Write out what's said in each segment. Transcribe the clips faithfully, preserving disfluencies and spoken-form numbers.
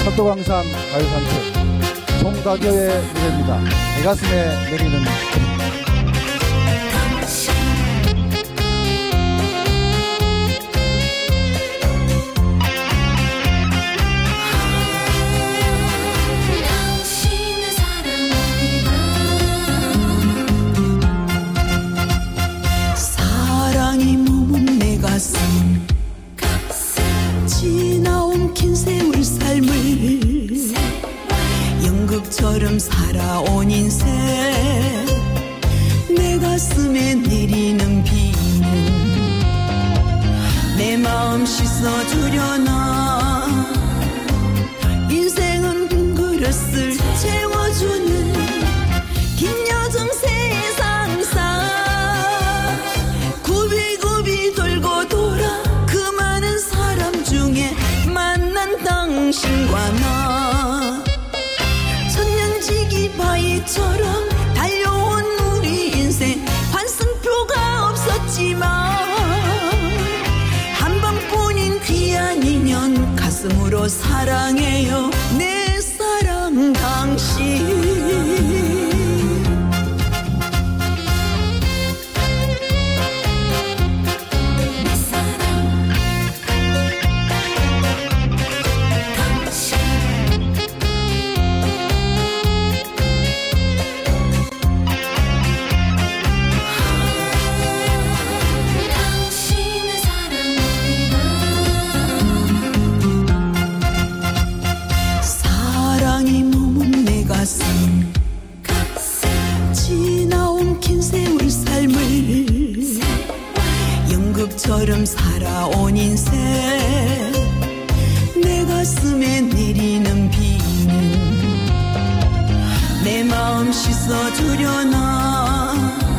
팔도강산 가요산책 송다교의 노래입니다. 내 가슴에 내리는 비. 사랑이 머문 내 가슴 지나온 긴 세월 삶을 연극처럼 살아온 인생 내 가슴에 내리는 비는 내 마음 씻어주려나 인생은 빈 그릇을 채워주는 긴 여정 세상사 굽이굽이 돌고 돌아 그 많은 사람 중에 만난 당신과 나 천년지기 바위처럼 달려온 우리 인생 환승표가 없었지만 한 번뿐인 귀한 인연 가슴으로 사랑해요 내 사랑 당신. 지나온 긴 세월 삶을 연극처럼 살아온 인생 내 가슴에 내리는 비는 내 마음 씻어주려나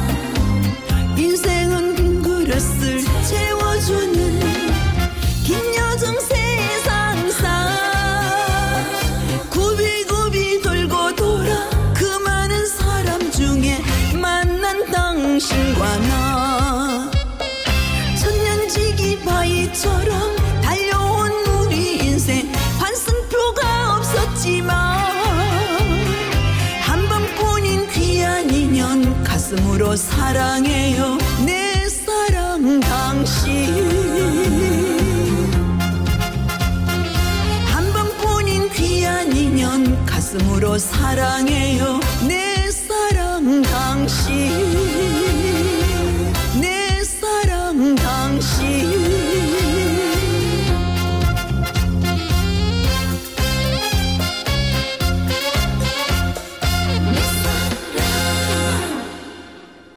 인생은 빈 그릇을 채워주는 긴 여정 세상사 굽이굽이 돌고 돌아 중에 만난 당신과 나 천년지기 바위처럼 달려온 우리 인생 환승표가 없었지만 한 번뿐인 귀한 인연 가슴으로 사랑해요 내 사랑 당신. 한 번뿐인 귀한 인연 가슴으로 사랑해요 내 사랑 당신.